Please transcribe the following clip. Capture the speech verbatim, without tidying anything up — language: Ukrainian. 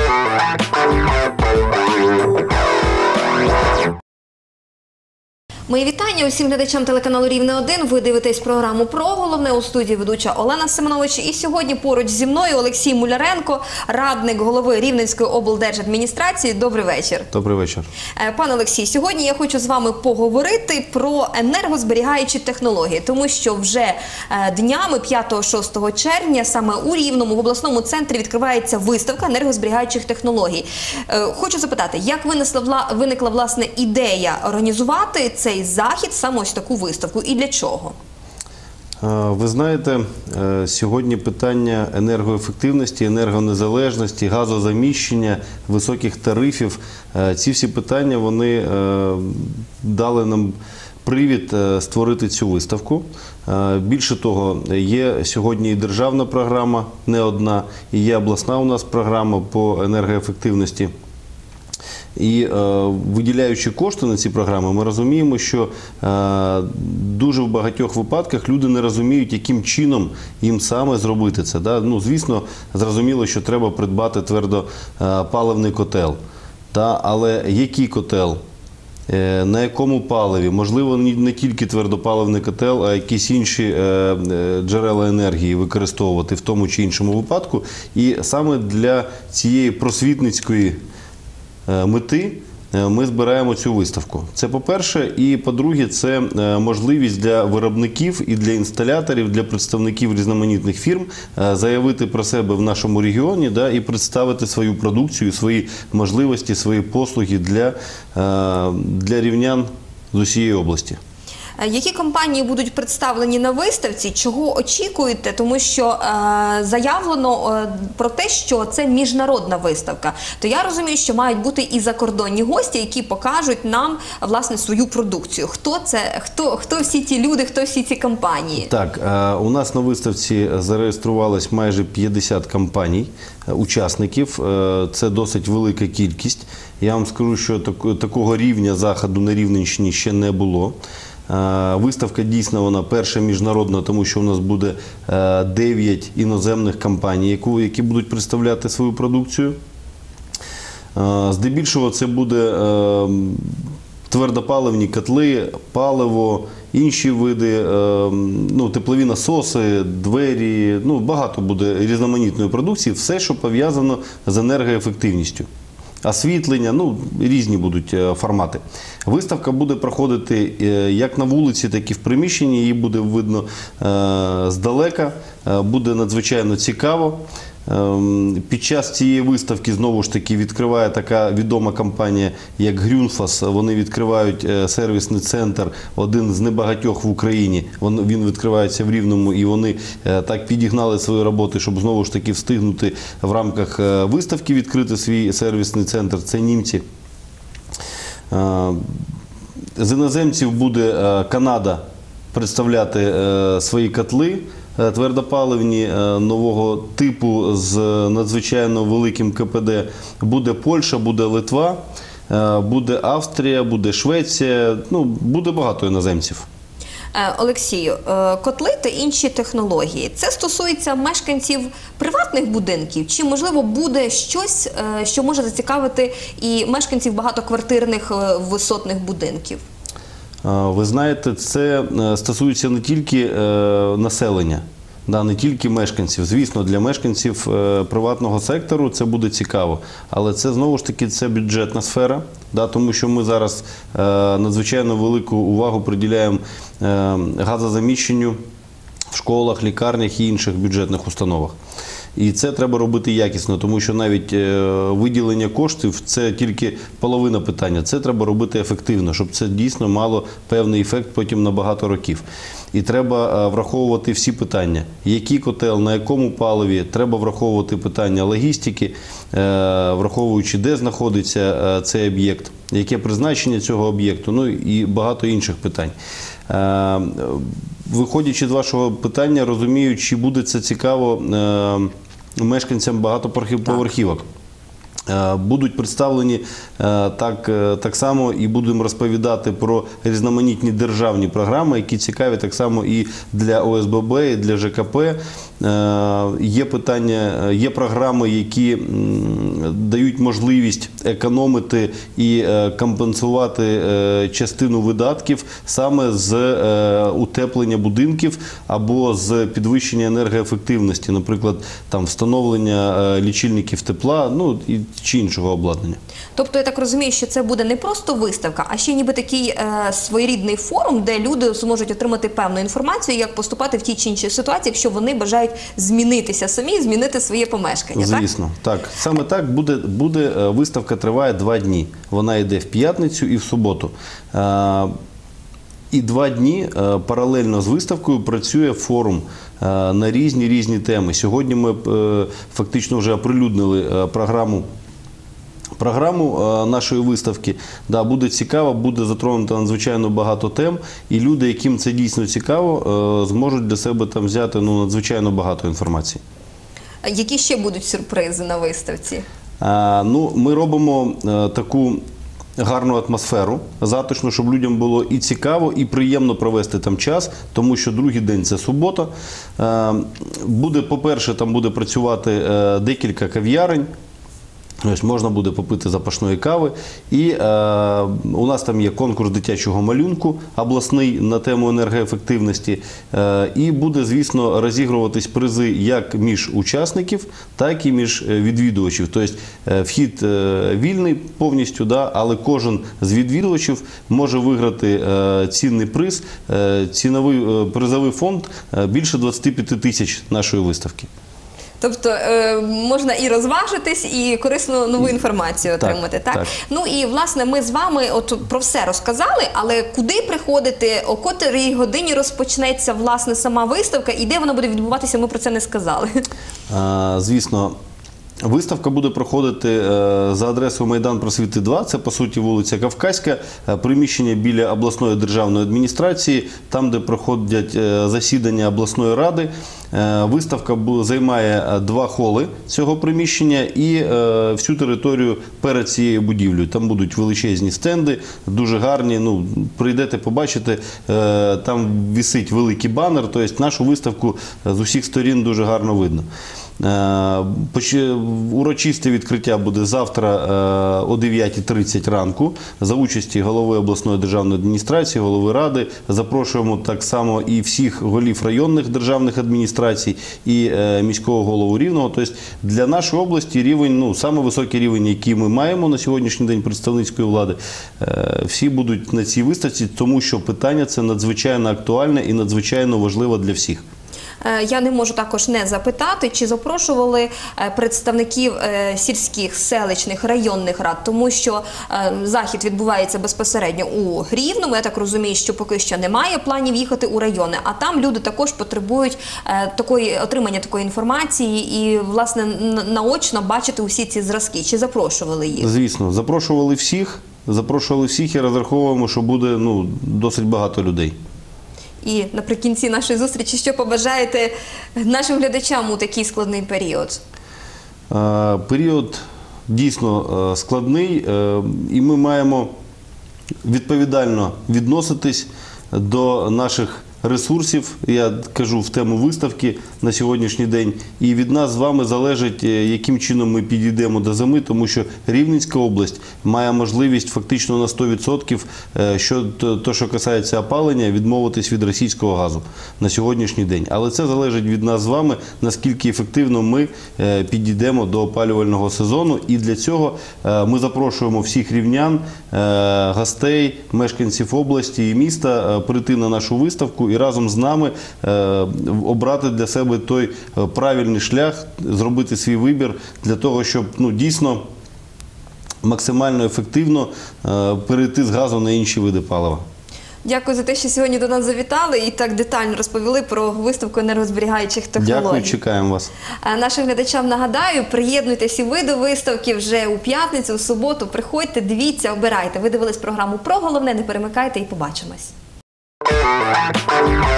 Мої вітання усім глядачам телеканалу Рівне один. Ви дивитесь програму «Про головне», у студії ведуча Олена Семенович. І сьогодні поруч зі мною Олексій Муляренко, радник голови Рівненської облдержадміністрації. Добрий вечір. Добрий вечір. Пане Олексій, сьогодні я хочу з вами поговорити про енергозберігаючі технології, тому що вже днями п'ятого-шостого червня саме у Рівному в обласному центрі відкривається виставка енергозберігаючих технологій. Хочу запитати, як винесла, виникла власне ідея організувати цей захід, саме ось таку виставку, і для чого? Ви знаєте, сьогодні питання енергоефективності, енергонезалежності, газозаміщення, високих тарифів, ці всі питання, вони дали нам привід створити цю виставку. Більше того, є сьогодні і державна програма, не одна, і є обласна у нас програма по енергоефективності. І е, виділяючи кошти на ці програми, ми розуміємо, що е, дуже в багатьох випадках люди не розуміють, яким чином їм саме зробити це. Да? Ну, звісно, зрозуміло, що треба придбати твердопаливний котел. Да? Але який котел? Е, на якому паливі? Можливо, не тільки твердопаливний котел, а якісь інші е, джерела енергії використовувати в тому чи іншому випадку. І саме для цієї просвітницької мети ми збираємо цю виставку. Це по-перше. І по-друге, це можливість для виробників і для інсталяторів, для представників різноманітних фірм заявити про себе в нашому регіоні, да, і представити свою продукцію, свої можливості, свої послуги для, для рівнян з усієї області. Які компанії будуть представлені на виставці, чого очікуєте? Тому що е, заявлено е, про те, що це міжнародна виставка. То я розумію, що мають бути і закордонні гості, які покажуть нам, власне, свою продукцію. Хто це, хто, хто всі ті люди, хто всі ці компанії? Так, е, у нас на виставці зареєструвалось майже п'ятдесят компаній, учасників. Е, це досить велика кількість. Я вам скажу, що так, такого рівня заходу на Рівненщині ще не було. Виставка дійсно вона перша міжнародна, тому що у нас буде дев'ять іноземних компаній, які будуть представляти свою продукцію. Здебільшого це буде твердопаливні котли, паливо, інші види, ну, теплові насоси, двері, ну, багато буде різноманітної продукції, все, що пов'язано з енергоефективністю. Освітлення, ну, різні будуть формати. Виставка буде проходити як на вулиці, так і в приміщенні, її буде видно е, здалека, буде надзвичайно цікаво. Е, під час цієї виставки, знову ж таки, відкриває така відома компанія, як Грюнфас. Вони відкривають сервісний центр, один з небагатьох в Україні. Він відкривається в Рівному, і вони так підігнали свої роботи, щоб знову ж таки встигнути в рамках виставки відкрити свій сервісний центр. Це німці. З іноземців буде Канада представляти свої котли твердопаливні нового типу з надзвичайно великим ка пе де. Буде Польща, буде Литва, буде Австрія, буде Швеція, ну, буде багато іноземців. Олексію, котли та інші технології – це стосується мешканців приватних будинків? Чи, можливо, буде щось, що може зацікавити і мешканців багатоквартирних висотних будинків? Ви знаєте, це стосується не тільки населення, да, не тільки мешканців. Звісно, для мешканців приватного сектору це буде цікаво. Але це, знову ж таки, це бюджетна сфера, да, тому що ми зараз надзвичайно велику увагу приділяємо газозаміщенню в школах, лікарнях і інших бюджетних установах. І це треба робити якісно, тому що навіть виділення коштів – це тільки половина питання. Це треба робити ефективно, щоб це дійсно мало певний ефект потім на багато років. І треба враховувати всі питання. Який котел, на якому паливі, треба враховувати питання логістики, враховуючи, де знаходиться цей об'єкт, яке призначення цього об'єкту, ну і багато інших питань. Виходячи з вашого питання, розумію, чи буде це цікаво мешканцям багатоповерхівок. Будуть представлені так, так само і будемо розповідати про різноманітні державні програми, які цікаві так само і для О С Б Б, і для Ж К П. Є питання, є програми, які дають можливість економити і компенсувати частину видатків саме з утеплення будинків або з підвищення енергоефективності, наприклад, там встановлення лічильників тепла, ну і чи іншого обладнання. Тобто, я так розумію, що це буде не просто виставка, а ще ніби такий е, своєрідний форум, де люди зможуть отримати певну інформацію, як поступати в тій чи іншій ситуації, якщо вони бажають змінитися самі, змінити своє помешкання. Звісно, так? так. Саме так буде, буде, виставка триває два дні. Вона йде в п'ятницю і в суботу. Е, І два дні паралельно з виставкою працює форум на різні-різні теми. Сьогодні ми фактично вже оприлюднили програму, програму нашої виставки. Да, буде цікаво, буде затронуто надзвичайно багато тем, і люди, яким це дійсно цікаво, зможуть для себе там взяти ну, надзвичайно багато інформації. Які ще будуть сюрпризи на виставці? А, ну, ми робимо таку гарну атмосферу, затишну, щоб людям було і цікаво, і приємно провести там час, тому що другий день – це субота. Буде, по-перше, там буде працювати декілька кав'ярень. Ось можна буде попити запашної кави. І е, у нас там є конкурс дитячого малюнку обласний на тему енергоефективності. Е, і буде, звісно, розігруватись призи як між учасників, так і між відвідувачів. Тобто е, вхід е, вільний повністю, да, але кожен з відвідувачів може виграти е, цінний приз, е, ціновий е, призовий фонд е, більше двадцяти п'яти тисяч нашої виставки. Тобто е, можна і розважитись, і корисну нову інформацію отримати, так? так? так. Ну і, власне, ми з вами от про все розказали, але куди приходити, о котрій годині розпочнеться, власне, сама виставка, і де вона буде відбуватися, ми про це не сказали. А, звісно. Виставка буде проходити за адресою Майдан Просвіти два, це, по суті, вулиця Кавказька, приміщення біля обласної державної адміністрації, там, де проходять засідання обласної ради. Виставка займає два холи цього приміщення і всю територію перед цією будівлею. Там будуть величезні стенди, дуже гарні, ну, прийдете, побачите, там висить великий банер, тобто нашу виставку з усіх сторін дуже гарно видно. Урочисте відкриття буде завтра о дев'ятій тридцять ранку за участі голови обласної державної адміністрації, голови ради. Запрошуємо так само і всіх голів районних державних адміністрацій, і міського голову Рівного. Тобто для нашої області рівень, ну, саме високий рівень, який ми маємо на сьогоднішній день представницької влади, всі будуть на цій виставці, тому що питання це надзвичайно актуальне і надзвичайно важливе для всіх. Я не можу також не запитати, чи запрошували представників сільських, селищних, районних рад, тому що захід відбувається безпосередньо у Рівному. Я так розумію, що поки що немає планів їхати у райони, а там люди також потребують такої, отримання такої інформації і, власне, наочно бачити усі ці зразки. Чи запрошували їх? Звісно, запрошували всіх, запрошували всіх і розраховуємо, що буде ну, досить багато людей. І наприкінці нашої зустрічі, що побажаєте нашим глядачам у такий складний період? Період дійсно складний, і ми маємо відповідально відноситись до наших ресурсів, я кажу в тему виставки на сьогоднішній день, і від нас з вами залежить, яким чином ми підійдемо до зими, тому що Рівненська область має можливість фактично на сто відсотків, що то, що касається опалення, відмовитись від російського газу на сьогоднішній день. Але це залежить від нас з вами, наскільки ефективно ми підійдемо до опалювального сезону, і для цього ми запрошуємо всіх рівнян, гостей, мешканців області і міста прийти на нашу виставку і разом з нами е, обрати для себе той правильний шлях, зробити свій вибір для того, щоб ну, дійсно максимально ефективно е, перейти з газу на інші види палива. Дякую за те, що сьогодні до нас завітали і так детально розповіли про виставку енергозберігаючих технологій. Дякую, чекаємо вас. Нашим глядачам нагадаю, приєднуйте всі види виставки вже у п'ятницю, у суботу. Приходьте, дивіться, обирайте. Ви дивились програму «Про головне», не перемикайте і побачимось. Thank you.